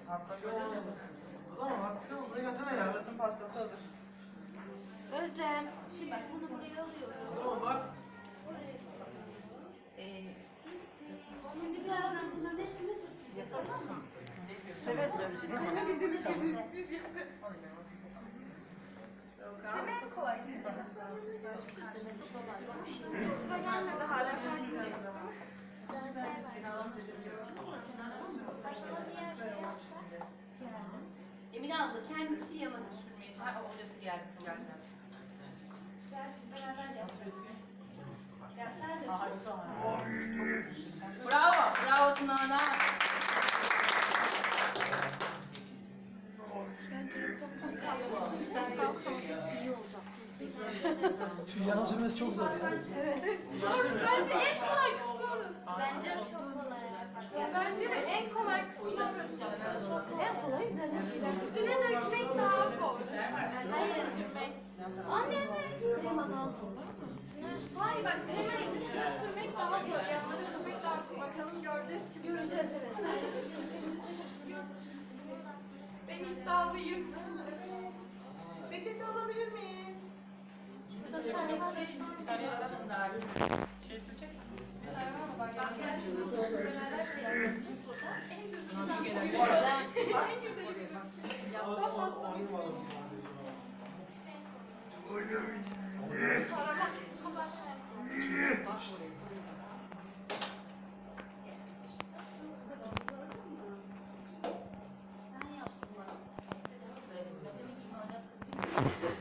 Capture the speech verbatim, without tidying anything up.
Tamam artık buraya gelsene ya. Murat'ın pastası hazır. Özlem. Şimdi bak bunu buraya alıyorum. Tamam bak. Ee, Şimdi birazdan bunların hepsini yaparız. Severiz öyle şey. Ama bizim işimiz. Sisteme en kolay. Süslemesi kolay. Sıra gelmedi hala. Emine abla kendisi yanına sürmeye çalışıyor. Ha, hocası geldi. Gel beraber yapalım. Gel sen de. Bravo, bravo Tunağan'a. Bence en son biz kalkalım. Biz kalkalım. İyi olacak. Şu yana sürmesi çok zor. Bence en kolay kısmı orası. Bence çok kolay. Bence de en kolay kısmı orası. En kolay üzerine şeyler. Üstüne dökmek daha zor. Hayır sürmek. Anne. Kremadan sonra. Hayır bak kremayı üstüne sürmek daha zor. Yanlara sürmek daha zor. Bakalım göreceğiz. Göreceğiz evet. Ben iddialıyım. Peçete alabilir miyiz? Şurada bir tane var. Sarı arasında. Şey sürecek mi? En güzeli. Daha fazla bir Paramak Ben yaptım bak.